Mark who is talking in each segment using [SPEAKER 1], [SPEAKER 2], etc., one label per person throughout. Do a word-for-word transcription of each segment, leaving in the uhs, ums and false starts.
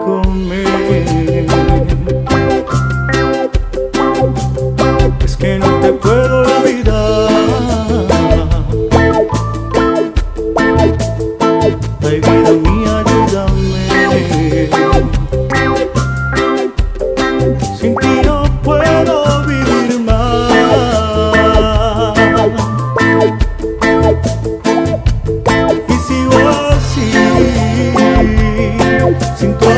[SPEAKER 1] comer. Es que no te puedo olvidar. Ay, vida mía, ayúdame. Sin ti no puedo vivir más. Y sigo así, sin tu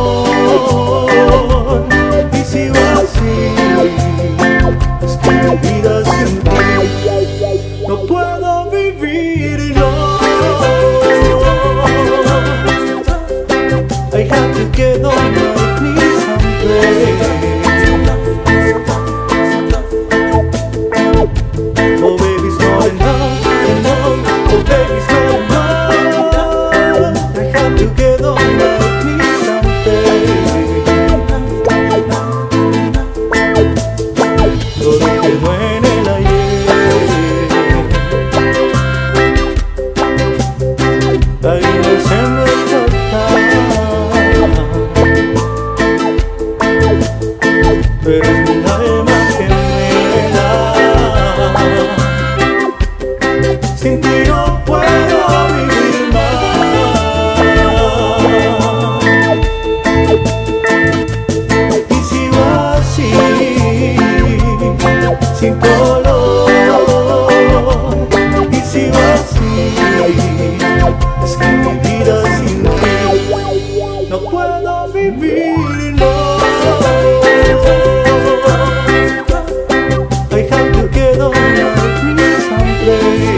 [SPEAKER 1] amor. Y sigo así, es que mi vida sin ti no puedo vivir, no. I have to get on my knees and pray. Oh baby, it's not enough, enough. Oh baby, it's not enough. I have to get on my knees and pray. Todo quedó en el ayer. Ahí no se me escapa. Pero es mi alma que me da. Sin ti no puedo vivir más. Y sigo así, sin color. Y sigo así, es que mi vida sin ti no puedo vivir, no. I have to get on my knees and pray.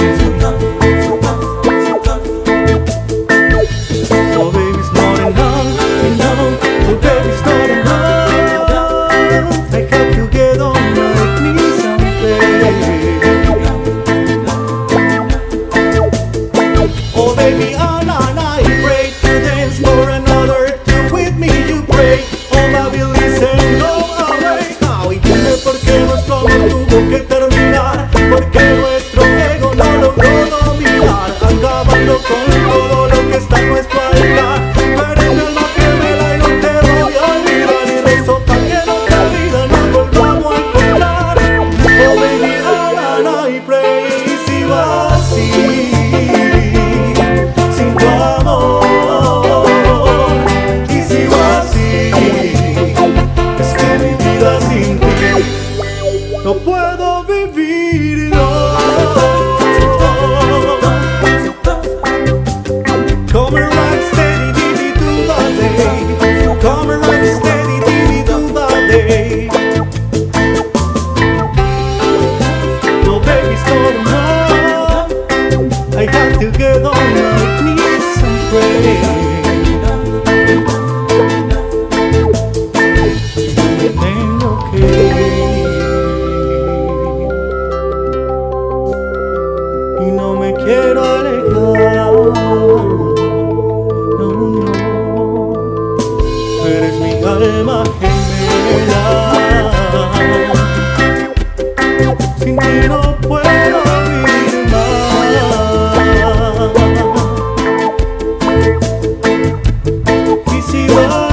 [SPEAKER 1] Oh baby, it's not enough, enough. Oh baby, it's not enough. I have to get on my knees and pray. Oh baby, all I pray to dance for another two with me. You pray, all I will listen, no away. Now, y dime por qué nuestro amor tuvo que terminar, porque nuestro ego no logró dominar, acabando con todo lo que está a nuestro altar. Pero en el alma que me da y no te voy a olvidar, y rezo para que en otra vida nos volvamos a encontrar. Oh baby, all I pray, y sigo así, sin tu amor. Y sigo así, es que mi vida sin ti no puedo vivir, no. Come and rock steady, diddy do the day. Come and rock steady, diddy do the day. No baby, it's not enough. I have to get on my knees and pray. Me tengo que ir y no me quiero alejar, no, no. Eres mi alma gemela. Sin ti no puedo vivir más. Y si va